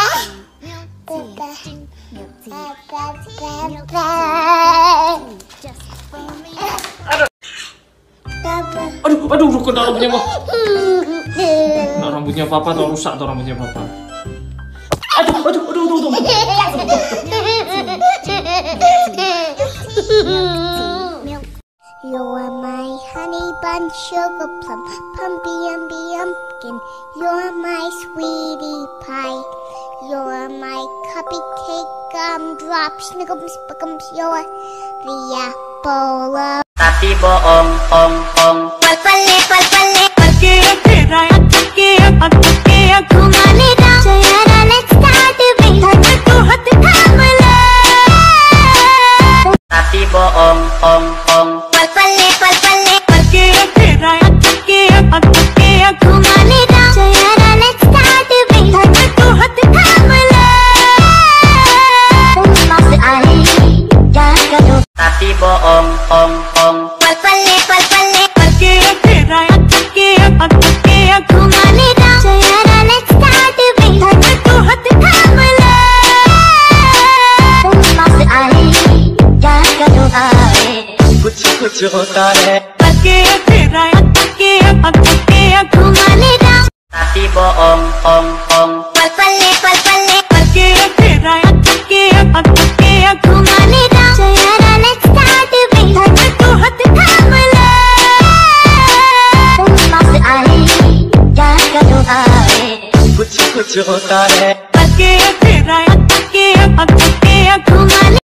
Aduh, kena rambutnya mah. Nah, rambutnya papa tuh rusak tuh rambutnya papa. Aduh. You are my honey bun, sugar plum, pumpy pumpkin. You are my sweetie pie. You are my cupcake, gumdrop, snickums, spickums. You are the apple of. Tapi bohong, Pal pale, घुमाने दां, चयारा let's start the race. हट तो हट थामला. tapi bohong, पल पले, घुमाने दां, चयारा let's start the race. हट तो हट थामला. तुम पास आए, क्या करो? tapi bohong, पल पले, घुमाने दां, चयारा let's start the race. हट तो हट थामला. तुम पास आए, क्या करो आए? कुछ होता है घुमाने दां, tapi bohong, पल पले, घुमाने दां, चयारा let's start the race. हट तो हट थामला. तुम पास आए, क्या करो आए? कुछ होता है